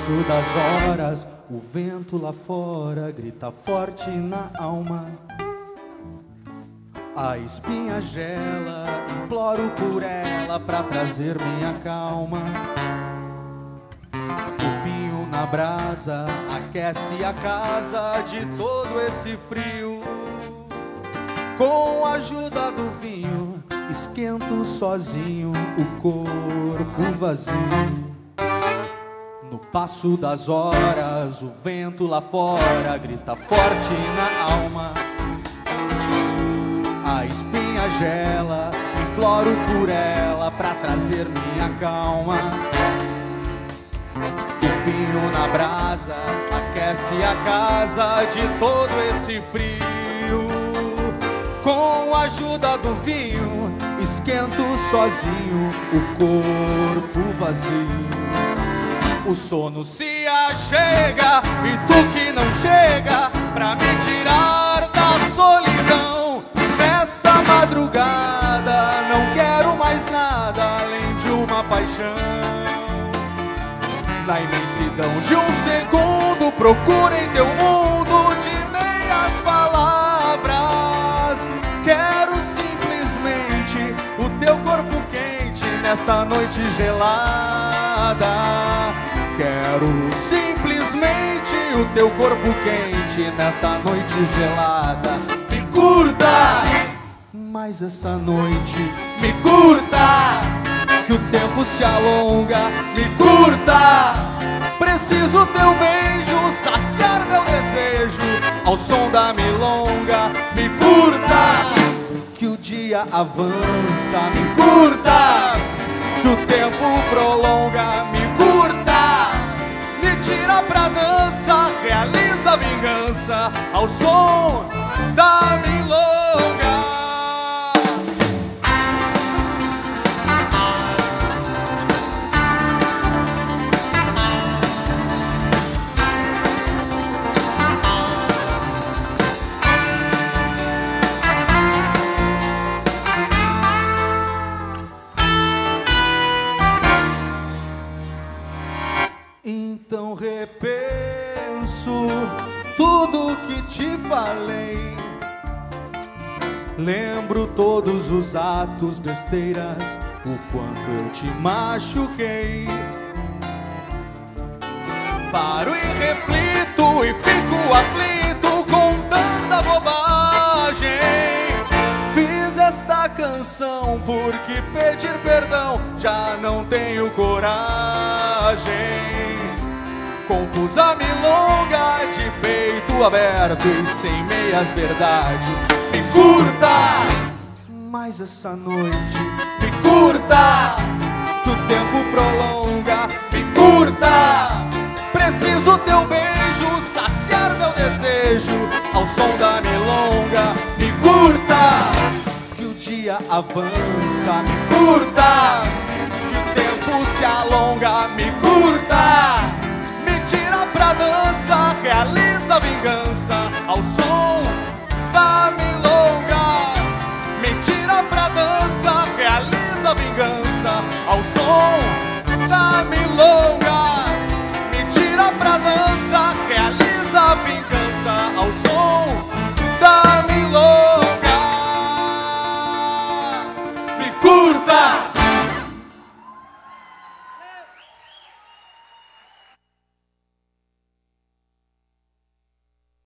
passo das horas, o vento lá fora grita forte na alma. A espinha gela, imploro por ela pra trazer minha calma. O pinho na brasa aquece a casa de todo esse frio. Com a ajuda do vinho, esquento sozinho o corpo vazio. No passo das horas, o vento lá fora grita forte na alma. A espinha gela, imploro por ela pra trazer minha calma. O pinho na brasa aquece a casa de todo esse frio. Com a ajuda do vinho, esquento sozinho o corpo vazio. O sono se achega e tu que não chega pra me tirar da solidão. Nessa madrugada não quero mais nada além de uma paixão. Na imensidão de um segundo procuro em teu mundo de meias palavras. Quero simplesmente o teu corpo quente nesta noite gelada. Quero simplesmente o teu corpo quente nesta noite gelada. Me curta, mas essa noite me curta, que o tempo se alonga. Me curta, preciso teu beijo saciar meu desejo ao som da milonga. Me curta, que o dia avança. Me curta, que o tempo prolonga. Me curta, me tira pra dança, realiza a vingança ao som da milonga. Então repenso tudo que te falei. Lembro todos os atos, besteiras, o quanto eu te machuquei. Paro e reflito e fico aflito com tanta bobagem. Fiz esta canção porque pedir perdão já não tenho coragem. Compus a milonga de peito aberto e sem meias verdades. Me curta, mas essa noite me curta, que o tempo prolonga. Me curta, preciso teu beijo saciar meu desejo ao som da milonga. Me curta, que o dia avança. Me curta, que o tempo se alonga. Me curta, tira pra dança, realiza a vingança ao som da milonga. Me tira pra dança, realiza a vingança ao som da milonga. Me tira pra dança, realiza a vingança ao som da milonga. Me curta!